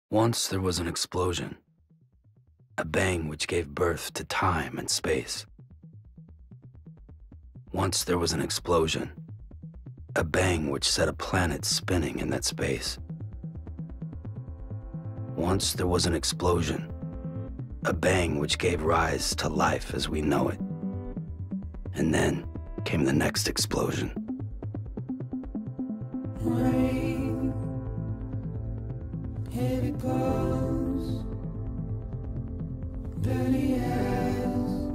Once there was an explosion, a bang which gave birth to time and space. Once there was an explosion, a bang which set a planet spinning in that space. Once there was an explosion, a bang which gave rise to life as we know it. And then came the next explosion. Rain, heavy clothes, dirty eyes,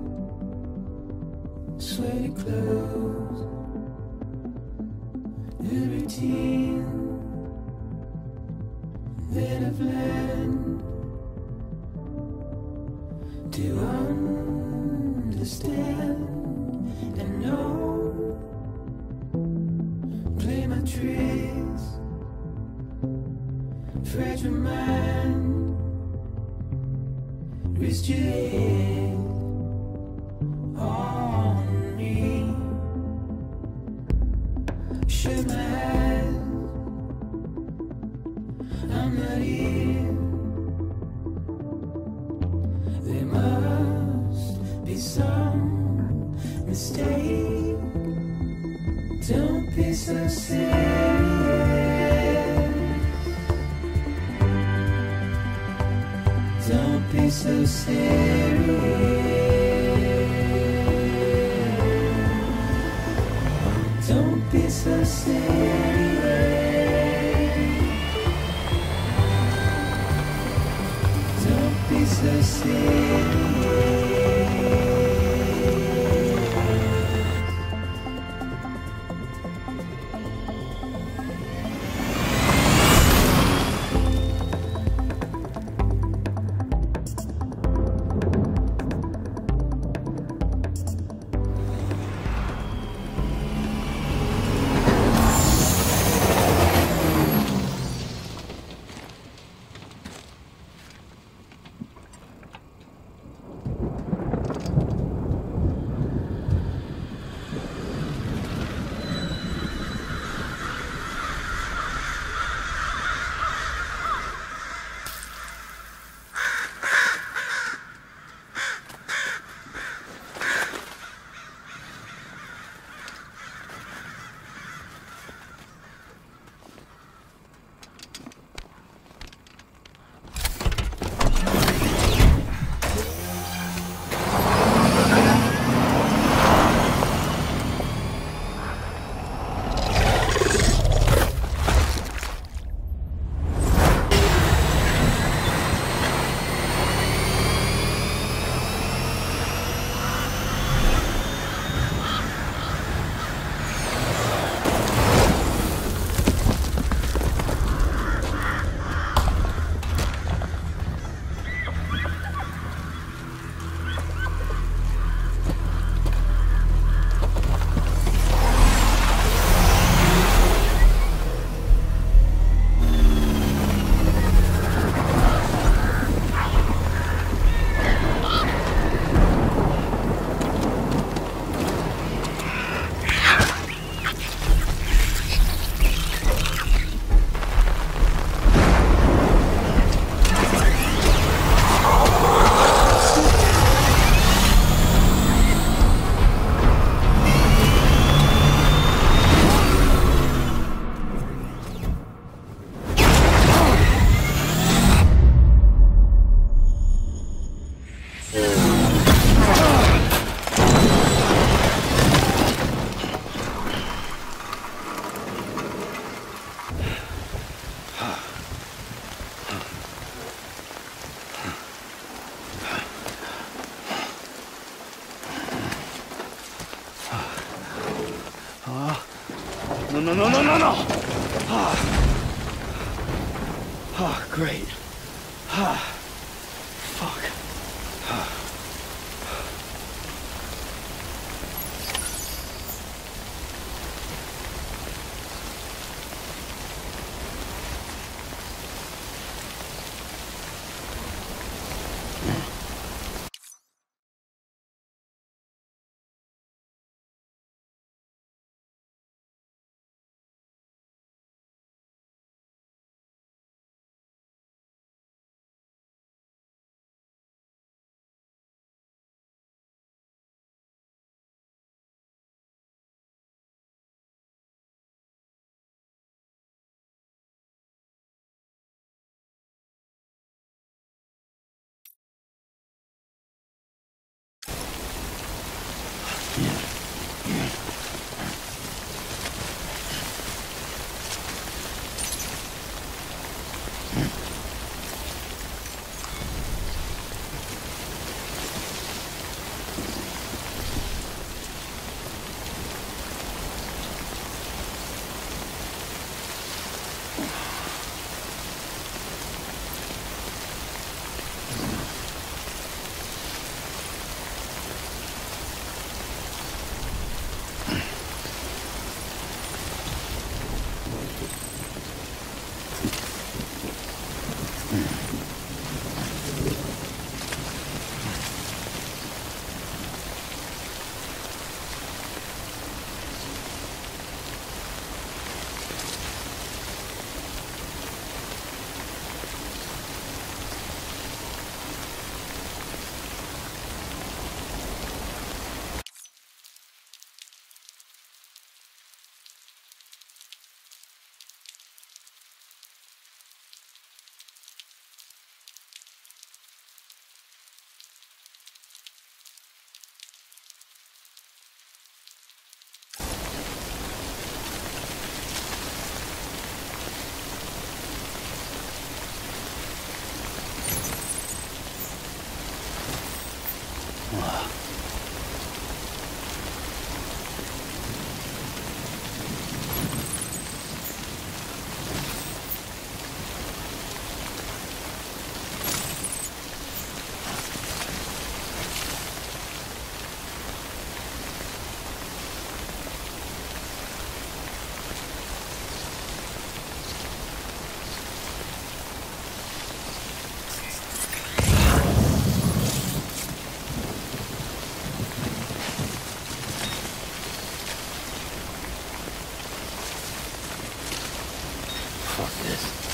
sweaty clothes, the routine that I've learned to understand and know. Play my tricks, fragile mind, risk your head on me. Shut my eyes, I'm not here. There must be some mistake. Don't be so serious. Don't be so serious. Don't be so serious. Don't be so serious. No. Great. Fuck. Fuck this.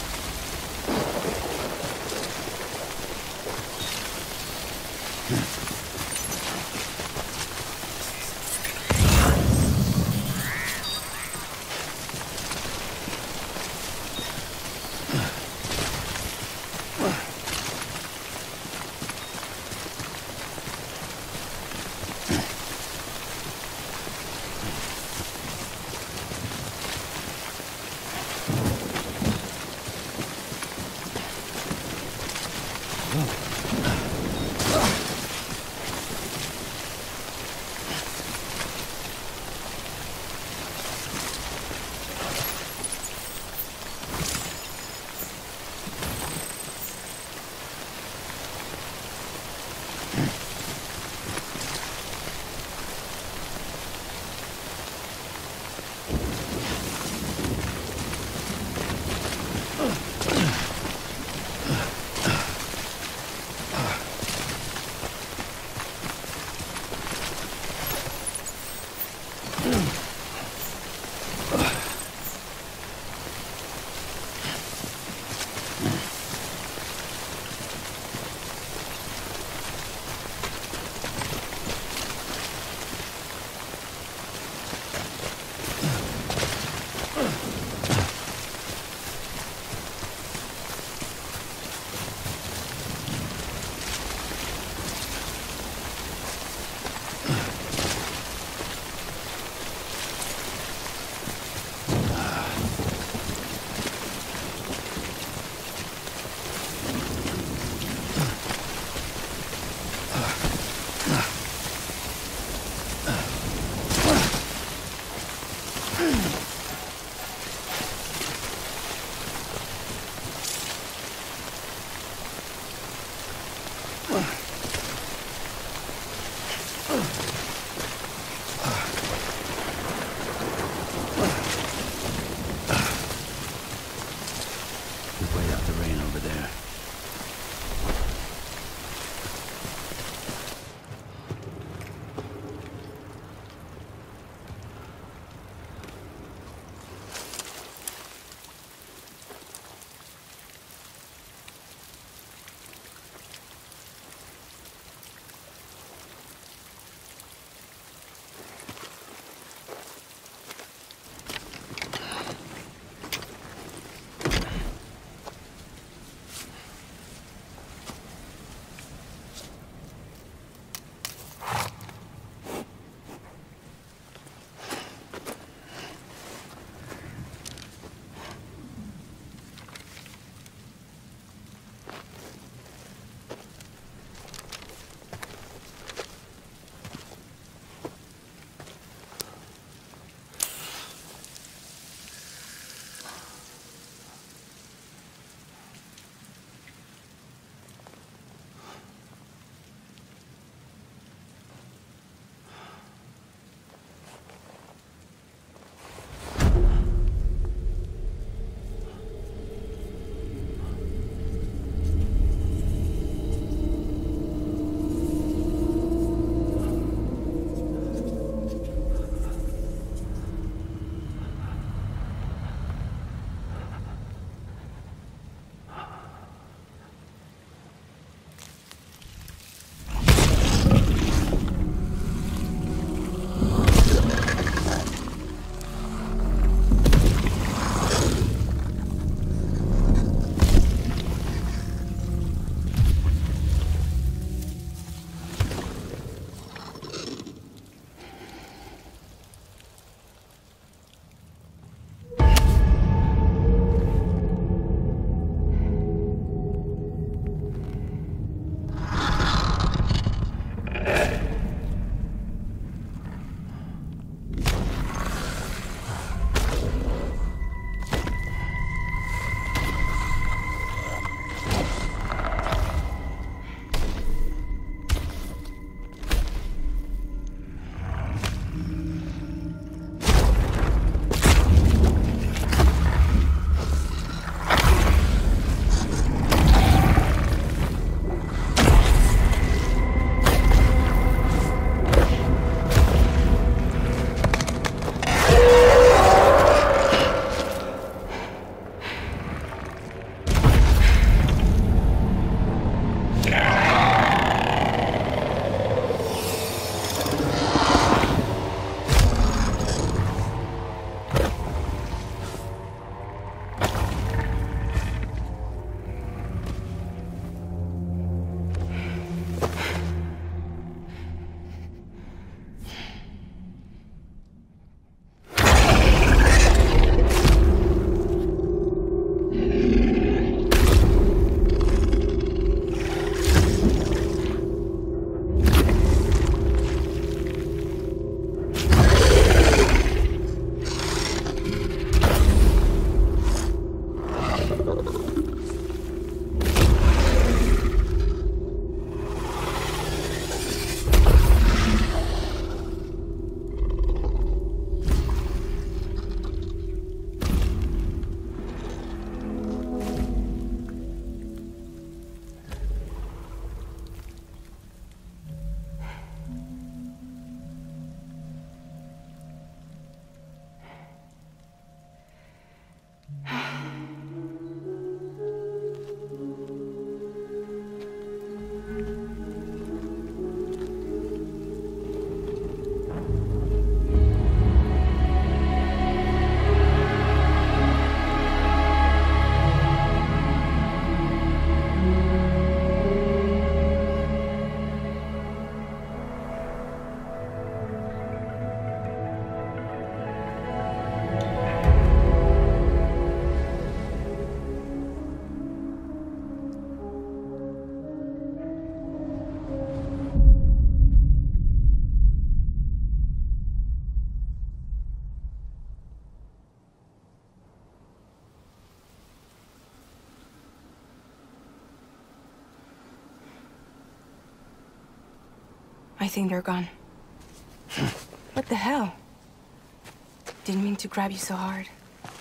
I think they're gone. What the hell? Didn't mean to grab you so hard.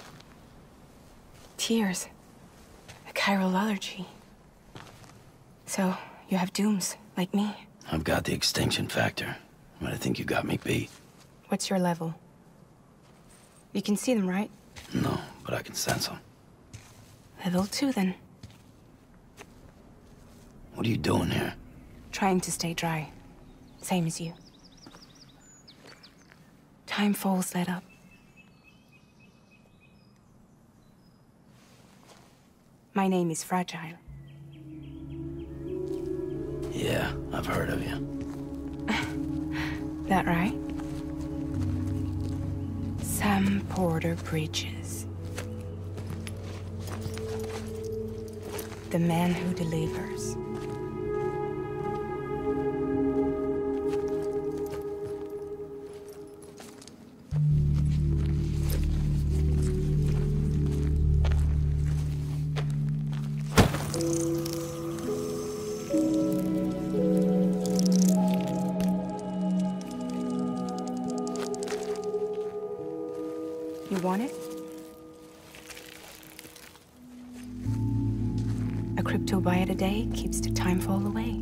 Tears. A chiral allergy. So, you have dooms, like me. I've got the extinction factor, but I think you got me beat. What's your level? You can see them, right? No, but I can sense them. Level 2, then. What are you doing here? Trying to stay dry. Same as you. Timefall's let up. My name is Fragile. Yeah, I've heard of you. That right? Sam Porter Bridges. The man who delivers. You want it? A crypto byte a day keeps the timefall away.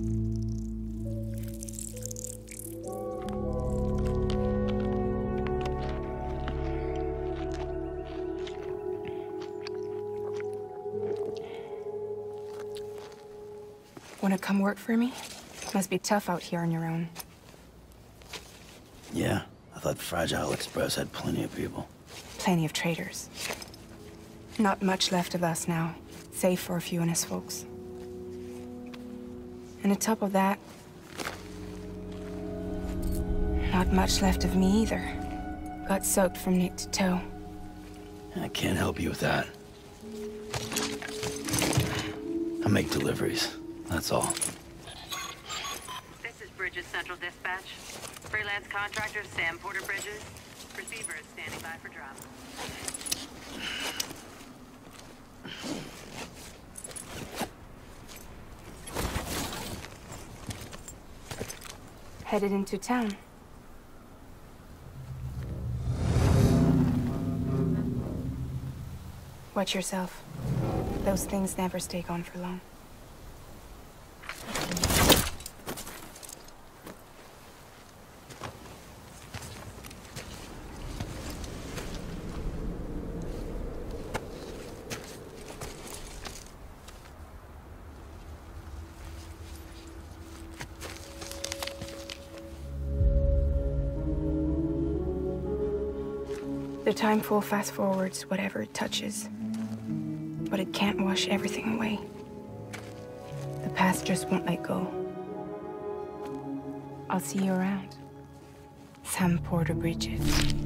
Wanna come work for me? Must be tough out here on your own. Yeah, I thought Fragile Express had plenty of people. Plenty of traitors. Not much left of us now, save for a few honest folks. And on top of that, not much left of me either. Got soaked from neck to toe. I can't help you with that. I make deliveries, that's all. This is Bridges Central Dispatch. Freelance contractor Sam Porter Bridges. Receiver is standing by for drop. Headed into town. Watch yourself. Those things never stay gone for long. The timefall fast forwards whatever it touches. But it can't wash everything away. The past just won't let go. I'll see you around. Sam Porter Bridges.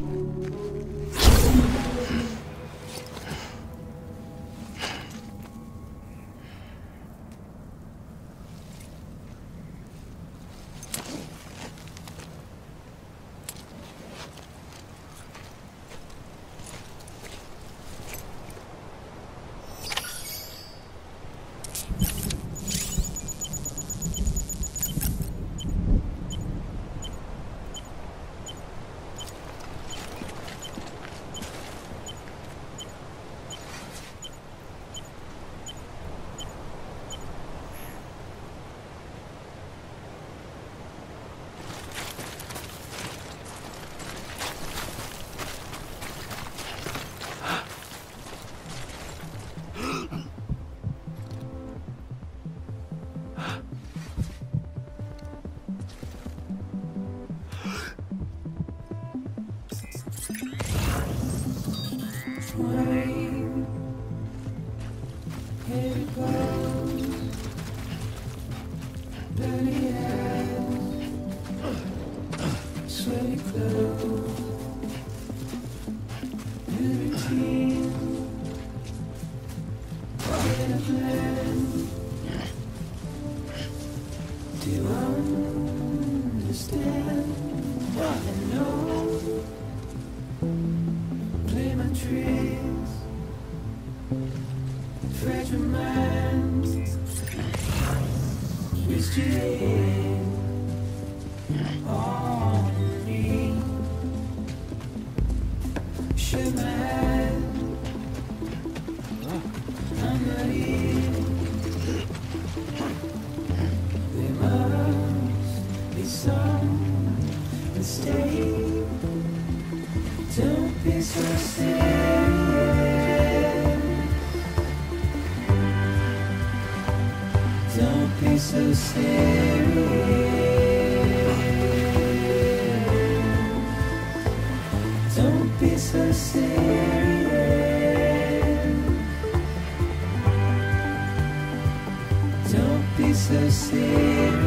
Swine, here it goes. Dirty hands, sweaty clothes. New routine, get a plan. Do you understand? I know. Play my tricks, fragile minds, twist your head. shake my head. I'm not here. There must be some mistake. Don't be so serious. Don't be so serious. Don't be so serious. Don't be so serious.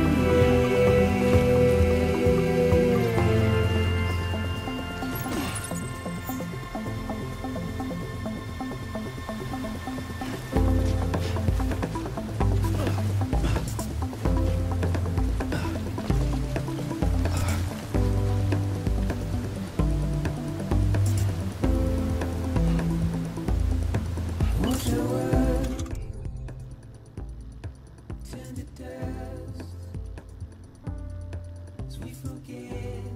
What's your word? Turn to dust as we forget,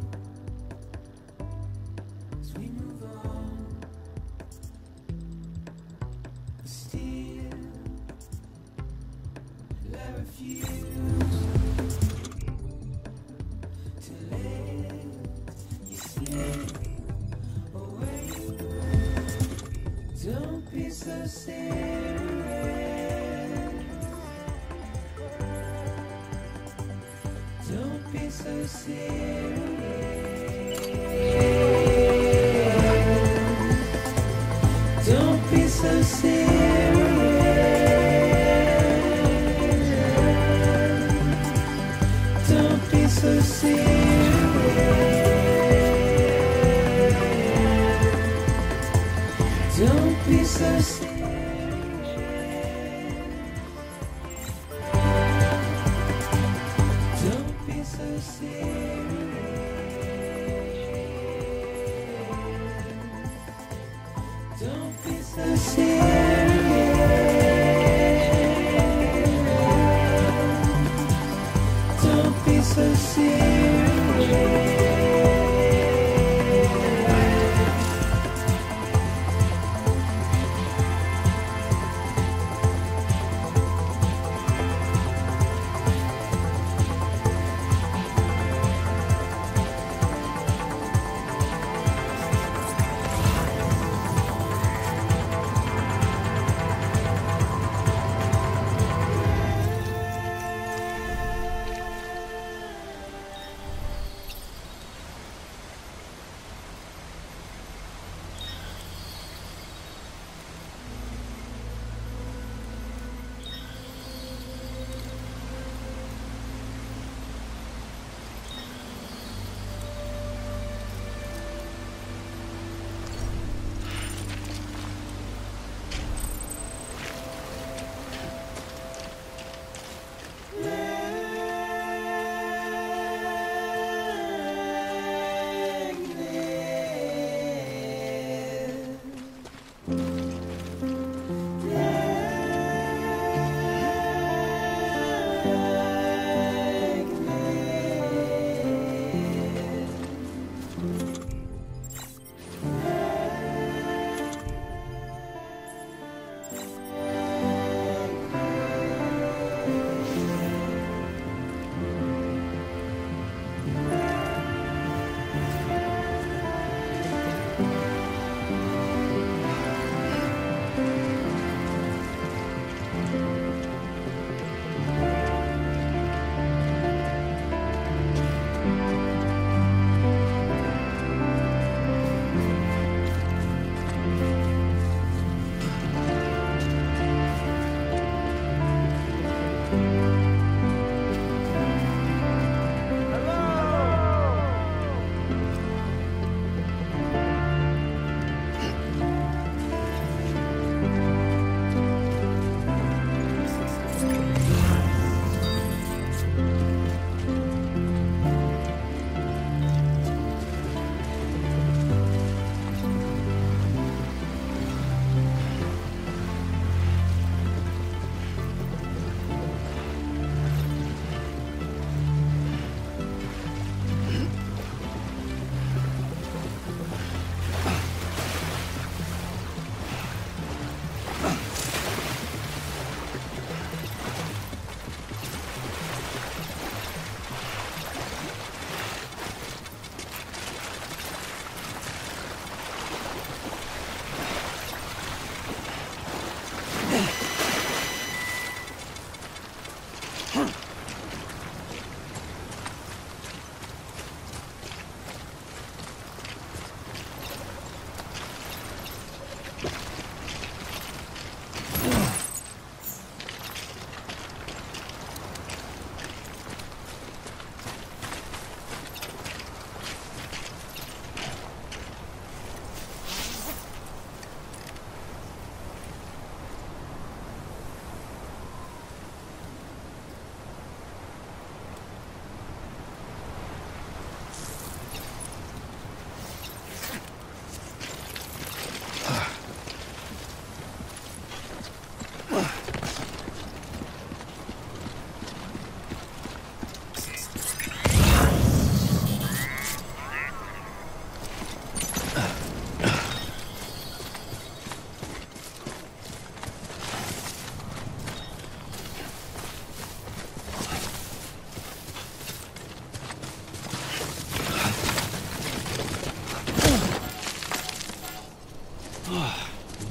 as we move on. But still, I refuse to let you slip away. Don't be so serious. Don't be so serious. Don't be so serious. Don't be so serious. Don't be so serious. Don't be so serious. Don't be so serious. Don't be so serious.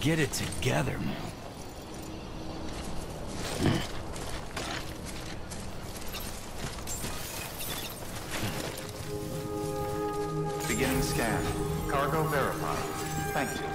Get it together, man. Beginning scan. Cargo verified. Thank you.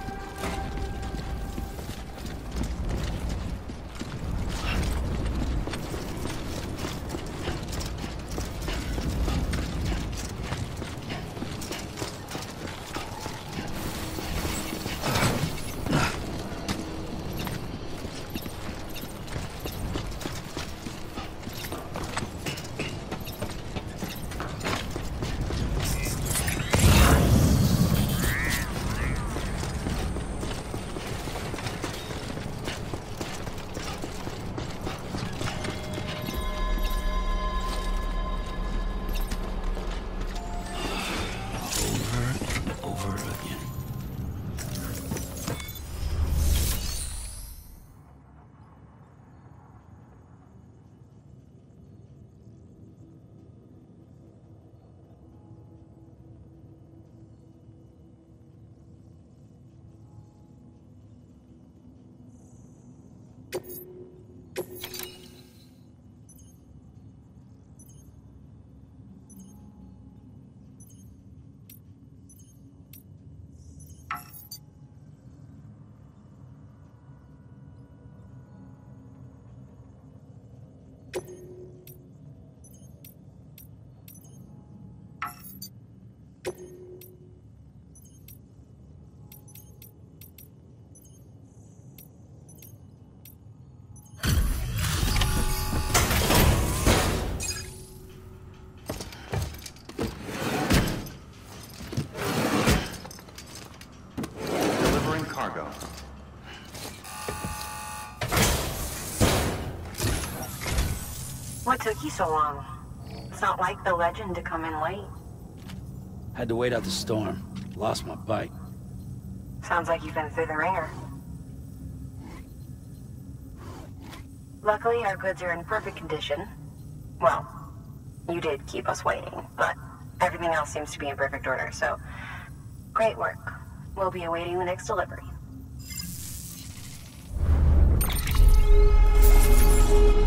Cargo. What took you so long? It's not like the legend to come in late. Had to wait out the storm. Lost my bike. Sounds like you've been through the ringer. Luckily, our goods are in perfect condition. Well, you did keep us waiting, but everything else seems to be in perfect order, so great work. We'll be awaiting the next delivery.